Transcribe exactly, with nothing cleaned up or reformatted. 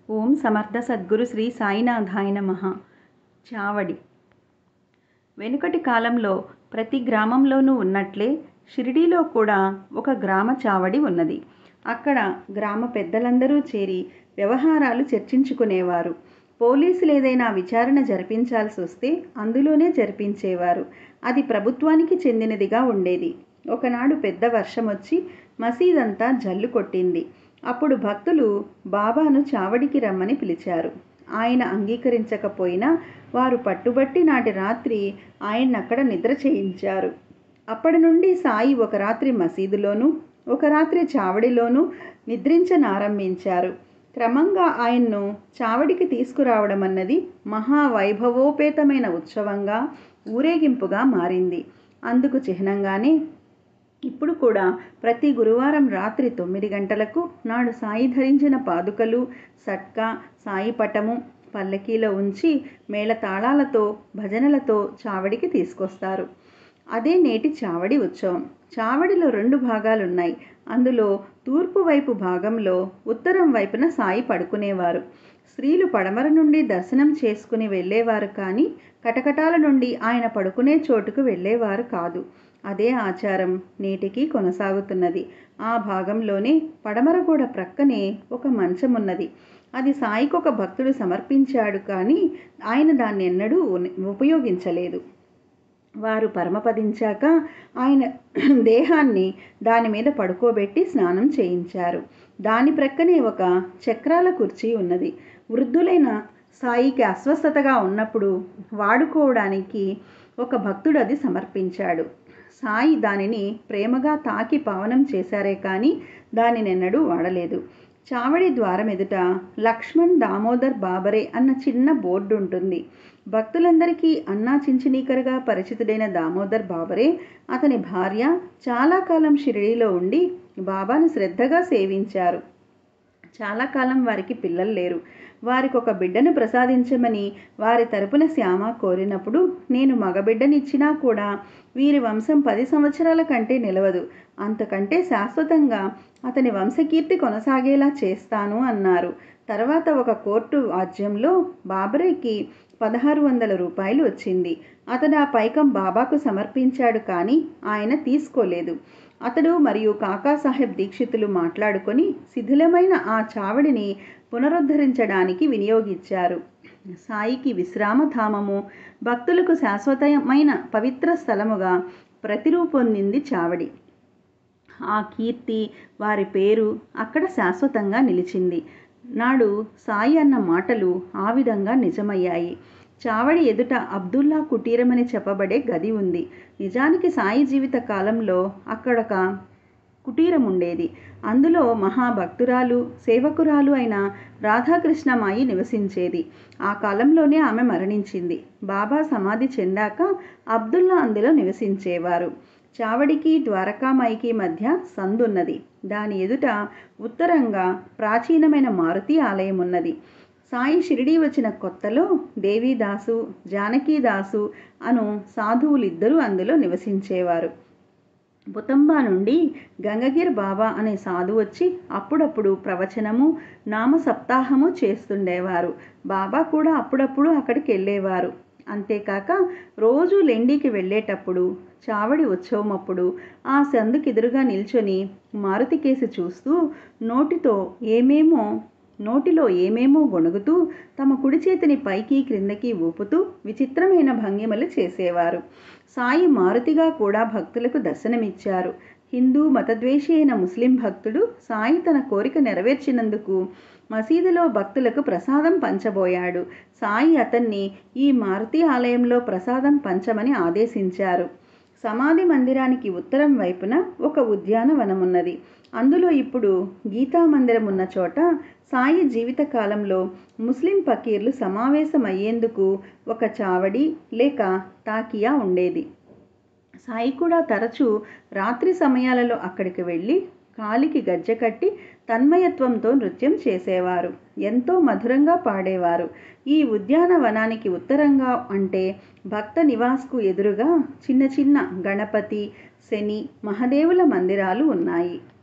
ఓం సమర్థ సద్గురు శ్రీ సాయినాథాయ నమః. చావడి. వెనుకటి కాలంలో ప్రతి గ్రామంలోనూ ఉన్నట్లే షిరిడీలో కూడా ఒక గ్రామ చావడి ఉన్నది. అక్కడ గ్రామ పెద్దలందరూ చేరి వ్యవహారాలు చర్చించుకునేవారు. పోలీసులు ఏదైనా విచారణ జరిపించాల్సి వస్తే అందులోనే జరిపించేవారు. అది ప్రభుత్వానికి చెందినదిగా ఉండేది. ఒకనాడు పెద్ద వర్షం వచ్చి మసీదంతా జల్లు కొట్టింది. అప్పుడు భక్తులు బాబాను చావడికి రమ్మని పిలిచారు. ఆయన అంగీకరించకపోయినా వారు పట్టుబట్టి నాటి రాత్రి ఆయన్నక్కడ నిద్ర చేయించారు. అప్పటి నుండి సాయి ఒక రాత్రి మసీదులోనూ ఒక రాత్రి చావడిలోనూ నిద్రించనారంభించారు. క్రమంగా ఆయన్ను చావడికి తీసుకురావడం అన్నది మహావైభవోపేతమైన ఉత్సవంగా, ఊరేగింపుగా మారింది. అందుకు చిహ్నంగానే ఇప్పుడు కూడా ప్రతి గురువారం రాత్రి తొమ్మిది గంటలకు నాడు సాయి ధరించిన పాదుకలు, సట్కా, సాయి పటము పల్లకీలో ఉంచి మేళతాళాలతో, భజనలతో చావడికి తీసుకొస్తారు. అదే నేటి చావడి ఉత్సవం. చావడిలో రెండు భాగాలున్నాయి. అందులో తూర్పు వైపు భాగంలో ఉత్తరం వైపున సాయి పడుకునేవారు. స్త్రీలు పడమర నుండి దర్శనం చేసుకుని వెళ్ళేవారు కానీ కటకటాల నుండి ఆయన పడుకునే చోటుకు వెళ్ళేవారు కాదు. అదే ఆచారం నేటికి కొనసాగుతున్నది. ఆ భాగంలోనే పడమర గోడ ప్రక్కనే ఒక మంచం ఉన్నది. అది సాయికి ఒక భక్తుడు సమర్పించాడు కానీ ఆయన దాన్ని ఎన్నడూ ఉపయోగించలేదు. వారు పరమపదించాక ఆయన దేహాన్ని దాని మీద పడుకోబెట్టి స్నానం చేయించారు. దాని ప్రక్కనే ఒక చక్రాల కుర్చీ ఉన్నది. వృద్ధులైన సాయికి అస్వస్థతగా ఉన్నప్పుడు వాడుకోవడానికి ఒక భక్తుడు అది సమర్పించాడు. సాయి దానిని ప్రేమగా తాకి పావనం చేశారే కానీ దానినెన్నడూ వాడలేదు. చావడి ద్వారం ఎదుట లక్ష్మణ్ దామోదర్ బాబరే అన్న చిన్న బోర్డు ఉంటుంది. భక్తులందరికీ అన్నా చించినీకరుగా పరిచితుడైన దామోదర్ బాబరే, అతని భార్య చాలా కాలం షిరిడీలో ఉండి బాబాను శ్రద్ధగా సేవించారు. చాలా కాలం వారికి పిల్లలు లేరు. వారికి ఒక బిడ్డను ప్రసాదించమని వారి తరపున శ్యామ కోరినప్పుడు, నేను మగబిడ్డనిచ్చినా కూడా వీరి వంశం పది సంవత్సరాల కంటే నిలవదు, అంతకంటే శాశ్వతంగా అతని వంశకీర్తి కొనసాగేలా చేస్తాను అన్నారు. తర్వాత ఒక కోర్టు వాద్యంలో బాబరేకి పదహారు వందల రూపాయలు వచ్చింది. అతడు ఆ పైకం బాబాకు సమర్పించాడు కానీ ఆయన తీసుకోలేదు. అతడు మరియు కాకాసాహెబ్ దీక్షితులు మాట్లాడుకొని శిథిలమైన ఆ చావడిని పునరుద్ధరించడానికి వినియోగించారు. సాయికి విశ్రామధామము, భక్తులకు శాశ్వతమైన పవిత్ర స్థలముగా ప్రతిరూపొందింది చావడి. ఆ కీర్తి, వారి పేరు అక్కడ శాశ్వతంగా నిలిచింది. నాడు సాయి అన్న మాటలు ఆ విధంగా నిజమయ్యాయి. చావడి ఎదుట అబ్దుల్లా కుటీరమని చెప్పబడే గది ఉంది. నిజానికి సాయి జీవిత కాలంలో అక్కడొక కుటీరం ఉండేది. అందులో మహాభక్తురాలు, సేవకురాలు అయిన రాధాకృష్ణమాయి నివసించేది. ఆ కాలంలోనే ఆమె మరణించింది. బాబా సమాధి చెందాక అబ్దుల్లా అందులో నివసించేవారు. చావడికి ద్వారకామాయికి మధ్య సందున్నది. దాని ఎదుట ఉత్తరంగా ప్రాచీనమైన మారుతి ఆలయం ఉన్నది. సాయి షిరిడీ వచ్చిన కొత్తలో దేవీదాసు, జానకీదాసు అను సాధువులిద్దరూ అందులో నివసించేవారు. బుతంబా నుండి గంగగిర్ బాబా అనే సాధు వచ్చి అప్పుడప్పుడు ప్రవచనము, నామ సప్తాహము చేస్తుండేవారు. బాబా కూడా అప్పుడప్పుడు అక్కడికి వెళ్ళేవారు. అంతేకాక రోజు లెండికి వెళ్ళేటప్పుడు, చావడి ఉత్సవం అప్పుడు ఆ సందుకెదురుగా నిల్చొని మారుతి కేసి చూస్తూ నోటితో ఏమేమో నోటిలో ఏమేమో గొణుగుతూ తమ కుడి చేతిని పైకి క్రిందకి ఊపుతూ విచిత్రమైన భంగిమలు చేసేవారు. సాయి మారుతిగా కూడా భక్తులకు దర్శనమిచ్చారు. హిందూ మతద్వేషి అయిన ముస్లిం భక్తుడు సాయి తన కోరిక నెరవేర్చినందుకు మసీదులో భక్తులకు ప్రసాదం పంచబోయాడు. సాయి అతన్ని ఈ మారుతి ఆలయంలో ప్రసాదం పంచమని ఆదేశించారు. సమాధి మందిరానికి ఉత్తరం వైపున ఒక ఉద్యానవనమున్నది. అందులో ఇప్పుడు గీతా మందిరం ఉన్న చోట సాయి జీవిత కాలంలో ముస్లిం ఫకీర్లు సమావేశమయ్యేందుకు ఒక చావడి లేక తాకియా ఉండేది. సాయి కూడా తరచూ రాత్రి సమయాలలో అక్కడికి వెళ్ళి కాలికి గజ్జె కట్టి తన్మయత్వంతో నృత్యం చేసేవారు. ఎంతో మధురంగా పాడేవారు. ఈ ఉద్యానవనానికి ఉత్తరంగా అంటే భక్త నివాస్కు ఎదురుగా చిన్న చిన్న గణపతి, శని, మహదేవుల మందిరాలు ఉన్నాయి.